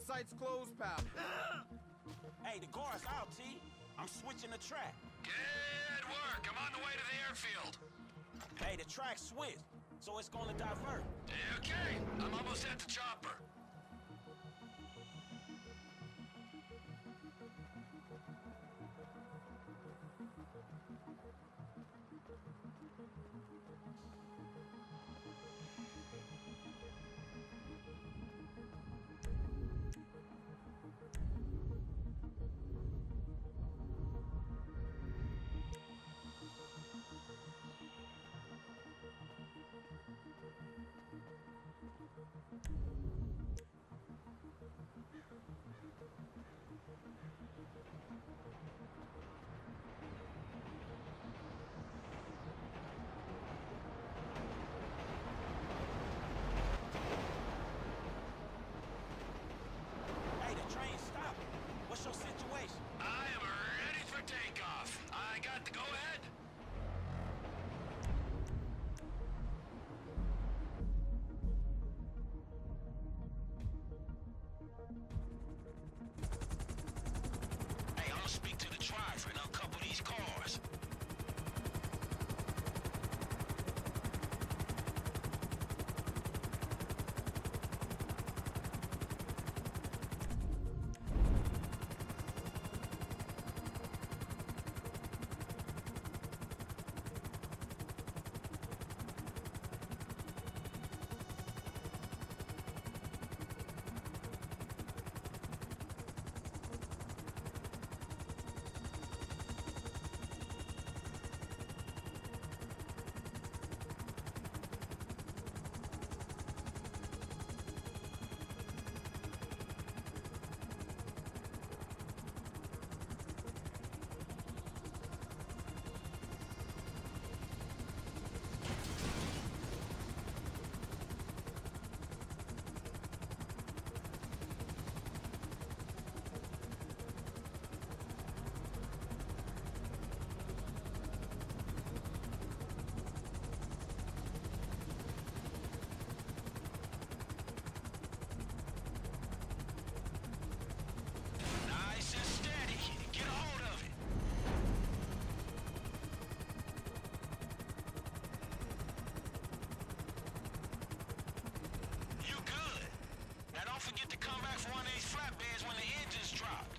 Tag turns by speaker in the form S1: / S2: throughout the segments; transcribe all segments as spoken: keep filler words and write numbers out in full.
S1: Site's closed, pal.
S2: Hey, the guard's out, T. I'm switching the track.
S3: Good work. I'm on the way to the airfield.
S2: Hey, the track's switched, so it's gonna divert.
S3: Okay, I'm almost at the chopper.
S2: What's your situation?
S3: I am ready for takeoff. I got the go-ahead.
S2: Hey, I'm gonna speak to the driver and uncouple these cars. Forget to come back for one of these flatbeds when the engine's dropped.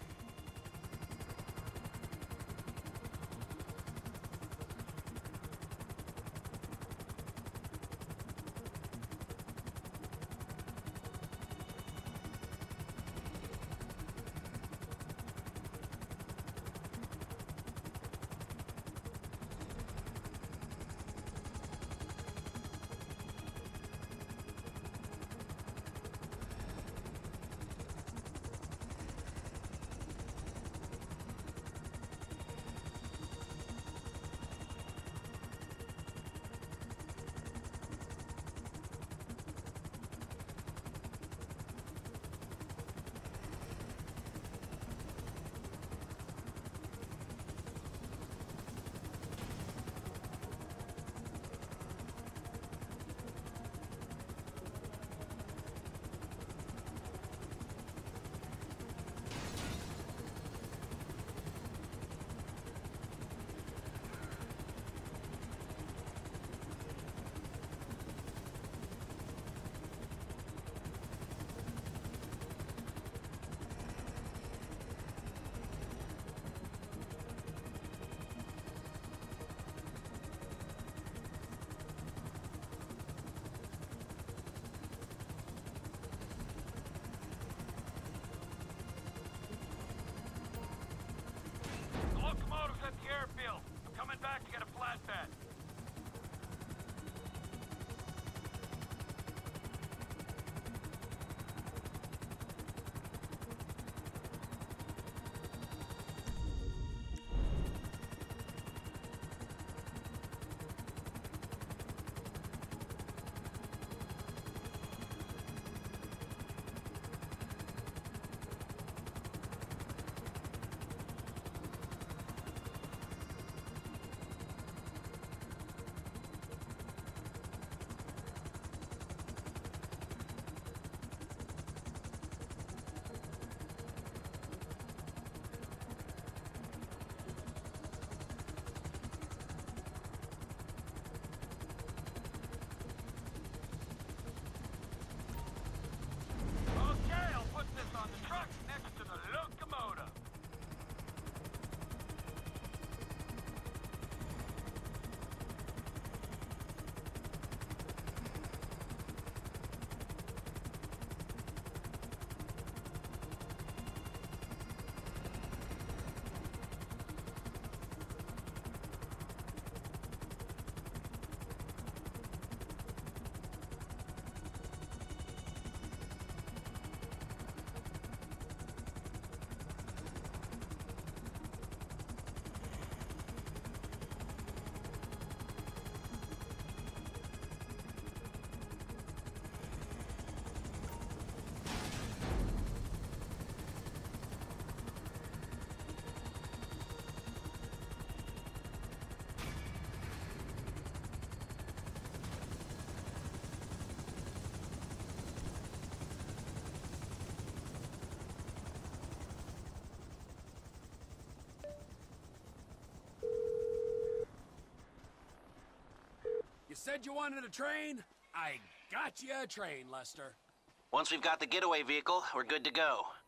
S1: You said you wanted a train? I got you a train, Lester.
S2: Once we've got the getaway vehicle, we're good to go.